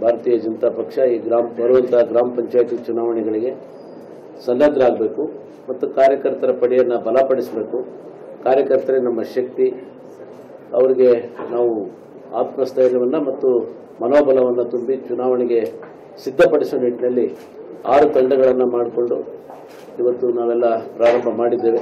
ಭಾರತೀಯ ಜನತಾ ಪಕ್ಷ ಈ ಬರುವಂತಹ ಗ್ರಾಮ ಪಂಚಾಯತಿ ಚುನಾವಣೆಗಳಿಗೆ ಸನ್ನದ್ಧರಾಗಬೇಕು ಮತ್ತು ಕಾರ್ಯಕರ್ತರ ಪಡೆಯನ್ನು ಬಲಪಡಿಸಬೇಕು. ಕಾರ್ಯಕರ್ತರೇ ನಮ್ಮ ಶಕ್ತಿ. ಅವರಿಗೆ ನಾವು ಆತ್ಮಸ್ಥೈರ್ಯವನ್ನು ಮತ್ತು ಮನೋಬಲವನ್ನು ತುಂಬಿ ಚುನಾವಣೆಗೆ ಸಿದ್ಧಪಡಿಸುವ ನಿಟ್ಟಿನಲ್ಲಿ 6 ತಂಡಗಳನ್ನು ಮಾಡಿಕೊಂಡು ಇವತ್ತು ನಾವೆಲ್ಲ ಪ್ರಾರಂಭ ಮಾಡಿದ್ದೇವೆ.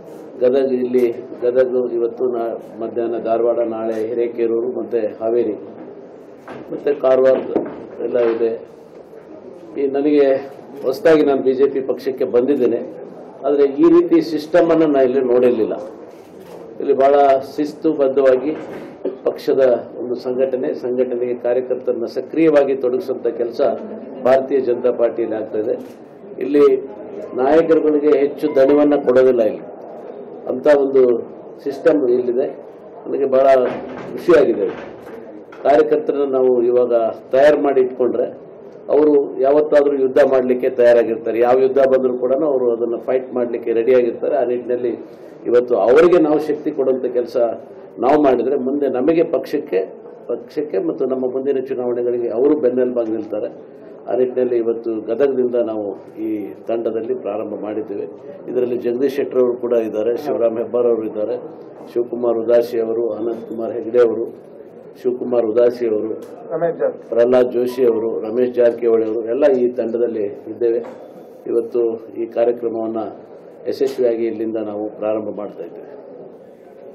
ಗದಗ ಇವತ್ತು ಮಧ್ಯಾಹ್ನ ಧಾರವಾಡ, ನಾಳೆ ಹಿರೇಕೆರೂರು ಮತ್ತು ಹಾವೇರಿ ಮತ್ತು ಕಾರವಾರ ಎಲ್ಲ ಇದೆ. ನನಗೆ ಹೊಸದಾಗಿ ನಾನು ಬಿಜೆಪಿ ಪಕ್ಷಕ್ಕೆ ಬಂದಿದ್ದೇನೆ. ಆದರೆ ಈ ರೀತಿ ಸಿಸ್ಟಮನ್ನು ನಾನು ಇಲ್ಲಿ ನೋಡಿರಲಿಲ್ಲ. ಇಲ್ಲಿ ಬಹಳ ಶಿಸ್ತುಬದ್ಧವಾಗಿ ಪಕ್ಷದ ಒಂದು ಸಂಘಟನೆಗೆ ಕಾರ್ಯಕರ್ತರನ್ನ ಸಕ್ರಿಯವಾಗಿ ತೊಡಗಿಸುವಂಥ ಕೆಲಸ ಭಾರತೀಯ ಜನತಾ ಪಾರ್ಟಿಯಲ್ಲಿ ಆಗ್ತಾಯಿದೆ. ಇಲ್ಲಿ ನಾಯಕರುಗಳಿಗೆ ಹೆಚ್ಚು ದಣಿವನ್ನು ಕೊಡೋದಿಲ್ಲ. ಇಲ್ಲಿ ಅಂಥ ಒಂದು ಸಿಸ್ಟಮ್ ಇಲ್ಲಿದೆ. ನನಗೆ ಬಹಳ ಖುಷಿಯಾಗಿದೆ. ಕಾರ್ಯಕರ್ತರನ್ನ ನಾವು ಇವಾಗ ತಯಾರು ಮಾಡಿ ಇಟ್ಕೊಂಡ್ರೆ ಅವರು ಯಾವತ್ತಾದರೂ ಯುದ್ಧ ಮಾಡಲಿಕ್ಕೆ ತಯಾರಾಗಿರ್ತಾರೆ. ಯಾವ ಯುದ್ಧ ಬಂದರೂ ಕೂಡ ಅವರು ಅದನ್ನು ಫೈಟ್ ಮಾಡಲಿಕ್ಕೆ ರೆಡಿಯಾಗಿರ್ತಾರೆ. ಆ ನಿಟ್ಟಿನಲ್ಲಿ ಇವತ್ತು ಅವರಿಗೆ ನಾವು ಶಕ್ತಿ ಕೊಡುವಂಥ ಕೆಲಸ ನಾವು ಮಾಡಿದರೆ ಮುಂದೆ ನಮಗೆ ಪಕ್ಷಕ್ಕೆ ಮತ್ತು ನಮ್ಮ ಮುಂದಿನ ಚುನಾವಣೆಗಳಿಗೆ ಅವರು ಬೆನ್ನೆಲುಬಾಗಿ ನಿಲ್ತಾರೆ. ಆ ನಿಟ್ಟಿನಲ್ಲಿ ಇವತ್ತು ಗದಗದಿಂದ ನಾವು ಈ ತಂಡದಲ್ಲಿ ಪ್ರಾರಂಭ ಮಾಡಿದ್ದೇವೆ. ಇದರಲ್ಲಿ ಜಗದೀಶ್ ಶೆಟ್ಟರ್ ಅವರು ಕೂಡ ಇದ್ದಾರೆ, ಶಿವರಾಮ್ ಹೆಬ್ಬಾರ್ ಅವರು ಇದ್ದಾರೆ, ಶಿವಕುಮಾರ್ ಉದಾಸಿ ಅವರು, ಅನಂತ್ ಕುಮಾರ್ ಹೆಗಡೆ ಅವರು, ಶಿವಕುಮಾರ್ ಉದಾಸಿ ಅವರು, ಪ್ರಹ್ಲಾದ್ ಜೋಶಿ ಅವರು, ರಮೇಶ್ ಜಾರಕಿಹೊಳಿ ಅವರು ಎಲ್ಲ ಈ ತಂಡದಲ್ಲಿ ಇದ್ದೇವೆ. ಇವತ್ತು ಈ ಕಾರ್ಯಕ್ರಮವನ್ನು ಯಶಸ್ವಿಯಾಗಿ ಇಲ್ಲಿಂದ ನಾವು ಪ್ರಾರಂಭ ಮಾಡ್ತಾ ಇದ್ದೇವೆ.